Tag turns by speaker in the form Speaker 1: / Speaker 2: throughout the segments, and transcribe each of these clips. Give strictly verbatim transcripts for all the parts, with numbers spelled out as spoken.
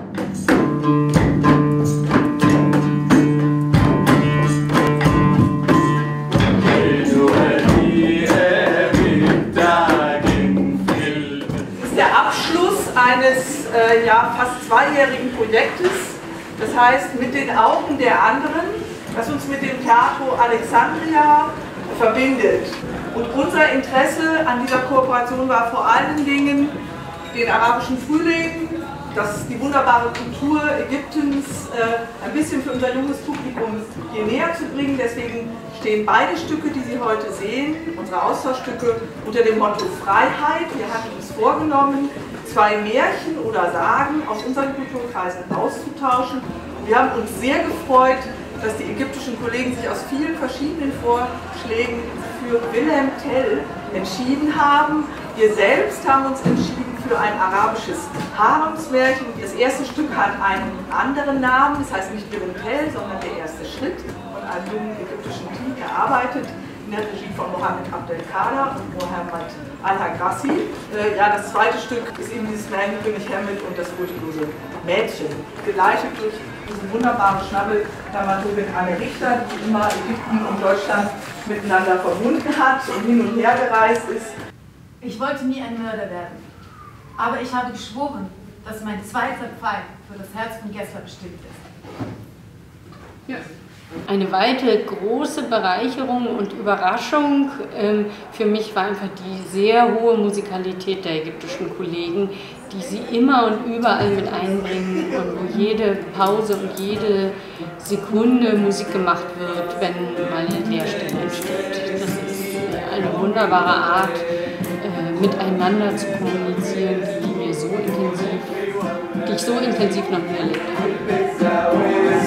Speaker 1: Eines äh, ja, fast zweijährigen Projektes, das heißt mit den Augen der anderen, das uns mit dem Teatro Alexandria verbindet. Und unser Interesse an dieser Kooperation war vor allen Dingen, den arabischen Frühling, das, die wunderbare Kultur Ägyptens äh, ein bisschen für unser junges Publikum hier näher zu bringen. Deswegen stehen beide Stücke, die Sie heute sehen, unsere Austauschstücke, unter dem Motto Freiheit. Wir hatten uns vorgenommen, zwei Märchen oder Sagen aus unseren Kulturkreisen auszutauschen. Und wir haben uns sehr gefreut, dass die ägyptischen Kollegen sich aus vielen verschiedenen Vorschlägen für Wilhelm Tell entschieden haben. Wir selbst haben uns entschieden für ein arabisches Haremsmärchen. Das erste Stück hat einen anderen Namen, das heißt nicht Wilhelm Tell, sondern der erste Schritt, von einem jungen ägyptischen Team erarbeitet, in der Regie von Mohammed Abdelkader und Mohammed Al-Hagrassi. Äh, ja, das zweite Stück ist eben dieses Märchenkönig Hamlet und das furchtlose Mädchen, geleitet durch diese wunderbare Schnabeldramaturgin Anne Richter, die immer Ägypten und Deutschland miteinander verbunden hat und hin und her gereist ist.
Speaker 2: Ich wollte nie ein Mörder werden, aber ich habe geschworen, dass mein zweiter Pfeil für das Herz von Gessler bestimmt ist.
Speaker 3: Ja. Eine weitere große Bereicherung und Überraschung ähm, für mich war einfach die sehr hohe Musikalität der ägyptischen Kollegen, die sie immer und überall mit einbringen und wo jede Pause und jede Sekunde Musik gemacht wird, wenn mal eine Leerstelle entsteht. Das ist eine wunderbare Art, äh, miteinander zu kommunizieren, die mir so intensiv, die ich so intensiv noch nie erlebt habe.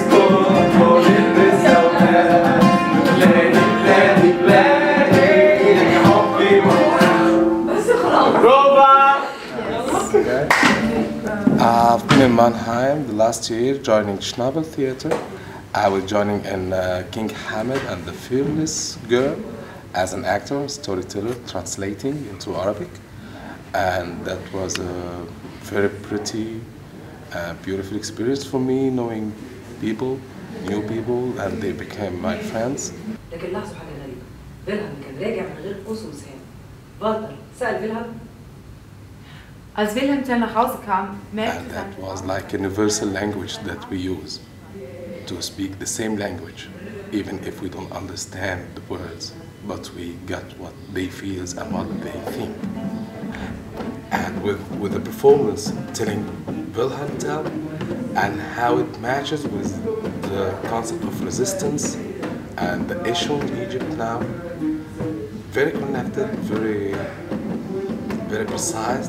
Speaker 4: I've been in Mannheim the last year joining Schnabel Theater. I was joining in uh, King Hamlet and the Fearless Girl as an actor, storyteller, translating into Arabic. And that was a very pretty, uh, beautiful experience for me, knowing people, new people, and they became my friends.
Speaker 5: لكن لاحظوا حاجة غريبة، فيلهلم كان راجع من غير قوس وسهام. والتر سأل فيلهلم.
Speaker 2: Als Wilhelm Tell nach Hause kam, merkte
Speaker 4: And that was like a universal language that we use to speak the same language, even if we don't understand the words, but we got what they feel and what they think. And with, with the performance telling Wilhelm Tell and how it matches with the concept of resistance and the issue in Egypt now, very connected, very, very precise.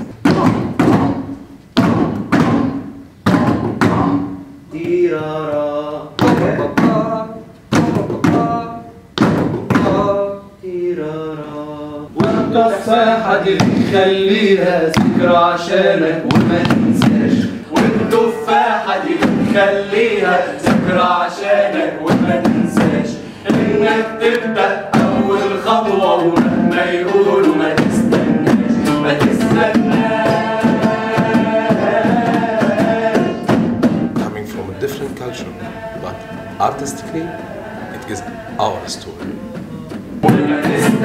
Speaker 6: والتفاحة دي خليها ذكرى عشانك وما تنساش والتفاحة دي خليها ذكرى عشانك وما تنساش انك تبدأ أول خطوة ومهما يقولوا ما تستناش ما تستناش.
Speaker 4: Coming from a different culture, but artistically, it is our story.
Speaker 6: وما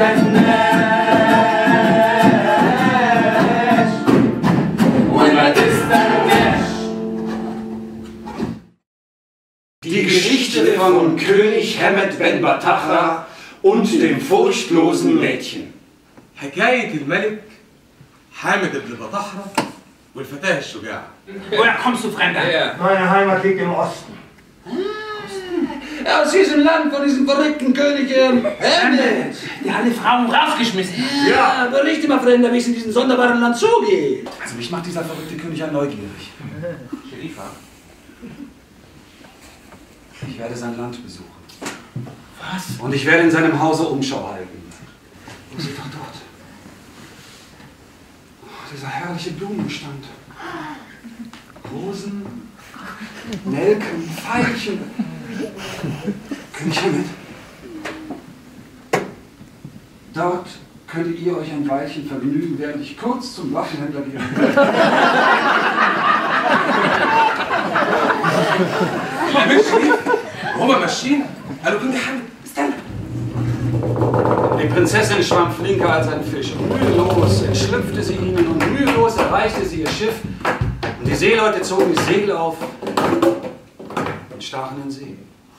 Speaker 6: تستناش وما تستناش. Die Geschichte von König Hamlet Ben Batachra und dem furchtlosen Mädchen.
Speaker 7: حكاية الملك حامد بن بطحرة والفتاة الشجاعة.
Speaker 6: Woher kommst du, Fremder?
Speaker 8: Meine Heimat liegt im Osten.
Speaker 6: Aus diesem Land, von diesem verrückten König Hamlet, der alle Frauen rausgeschmissen hat. Ja, berichte mal, Fremder, wie es in diesem sonderbaren Land zugeht.
Speaker 7: Also mich macht dieser verrückte König ja neugierig. Sherifa, ich werde sein Land besuchen. Was? Und ich werde in seinem Hause Umschau halten. Wo ist doch dort? Oh, dieser herrliche Blumenstand. Rosen, Nelken, Veilchen. König Hamlet. Dort könntet ihr euch ein Weilchen vergnügen, während ich kurz zum Waffenhändler gehe.
Speaker 4: هما ماشيين قالوا كنت حامل استنى.
Speaker 7: Die Prinzessin schwamm flinker als ein Fisch. Und mühelos entschlüpfte sie ihnen und mühelos erreichte sie ihr Schiff. Und die Seeleute zogen die Segel auf und stachen in See.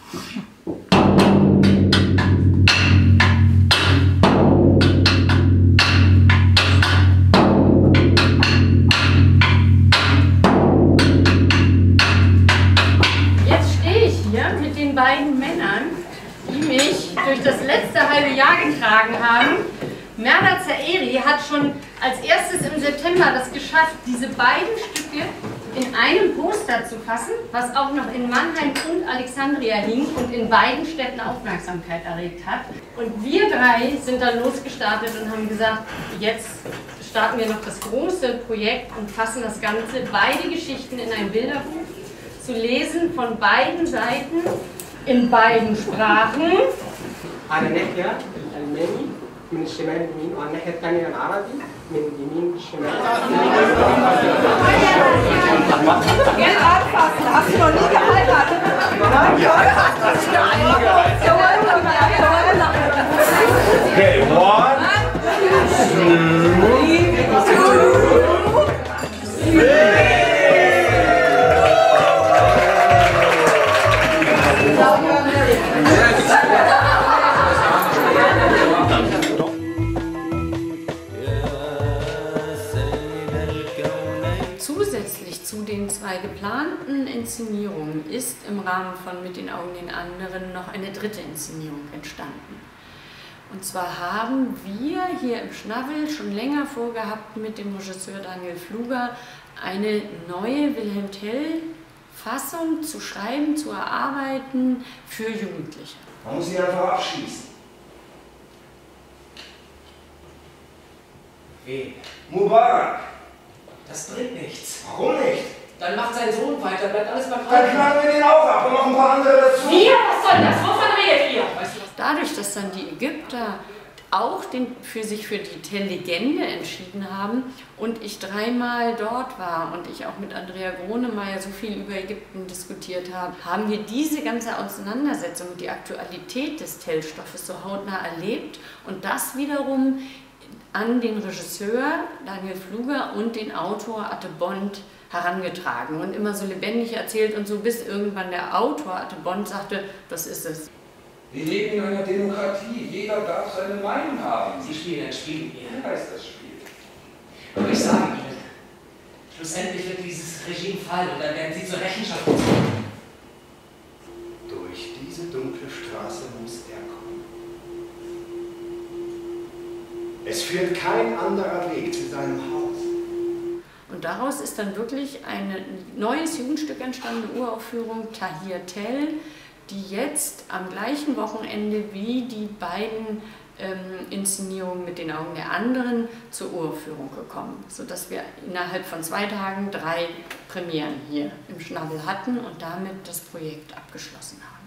Speaker 3: Jetzt stehe ich hier mit den beiden Männern, die mich durch das letzte halbe Jahr getragen haben. Merda Zaeri hat schon als erstes im September das geschafft, diese beiden Stücke in einem Poster zu fassen, was auch noch in Mannheim und Alexandria hing und in beiden Städten Aufmerksamkeit erregt hat. Und wir drei sind dann losgestartet und haben gesagt, jetzt starten wir noch das große Projekt und fassen das Ganze, beide Geschichten in ein Bilderbuch, zu lesen von beiden Seiten, in beiden Sprachen.
Speaker 9: على ناحية الألماني من الشمال اليمين وعلى الناحية الثانية العربي من اليمين للشمال.
Speaker 1: Geld anfassen, hast du noch nie geheiratet?
Speaker 8: Okay, one, two, three.
Speaker 3: Zusätzlich zu den zwei geplanten Inszenierungen ist im Rahmen von Mit den Augen den anderen noch eine dritte Inszenierung entstanden. Und zwar haben wir hier im Schnabel schon länger vorgehabt, mit dem Regisseur Daniel Pfluger eine neue Wilhelm Tell-Fassung zu schreiben, zu erarbeiten für Jugendliche.
Speaker 8: Man muss sie einfach abschießen.
Speaker 6: Wen?
Speaker 8: Mubarak.
Speaker 6: Das bringt nichts.
Speaker 8: Warum nicht?
Speaker 6: Dann macht sein Sohn weiter, bleibt alles beim
Speaker 8: Dann knallen wir den auch ab und noch ein paar andere dazu.
Speaker 3: Wir? Was soll das? Wovon redet ihr? Weißt du was? Dadurch, dass dann die Ägypter auch den, für sich für die Tell-Legende entschieden haben und ich dreimal dort war und ich auch mit Andrea Gronemeyer so viel über Ägypten diskutiert habe, haben wir diese ganze Auseinandersetzung mit der Aktualität des Tell-Stoffes so hautnah erlebt und das wiederum an den Regisseur Daniel Pfluger und den Autor Atte Bond herangetragen und immer so lebendig erzählt und so, bis irgendwann der Autor Atte Bond sagte, das ist es.
Speaker 6: Wir leben in einer Demokratie. Jeder darf seine Meinung haben.
Speaker 10: Sie spielen ein Spiel hier.
Speaker 6: Wie heißt das Spiel?
Speaker 10: Und ich sage Ihnen, schlussendlich wird dieses Regime fallen und dann werden Sie zur Rechenschaft gezogen.
Speaker 8: Durch diese dunkle Straße muss er kommen. Es führt kein anderer Weg zu seinem Haus.
Speaker 3: Und daraus ist dann wirklich ein neues Jugendstück entstanden, eine Uraufführung, Tahir Tell, die jetzt am gleichen Wochenende wie die beiden ähm, Inszenierungen Mit den Augen der anderen zur Uraufführung gekommen, sodass wir innerhalb von zwei Tagen drei Premieren hier im Schnabel hatten und damit das Projekt abgeschlossen haben.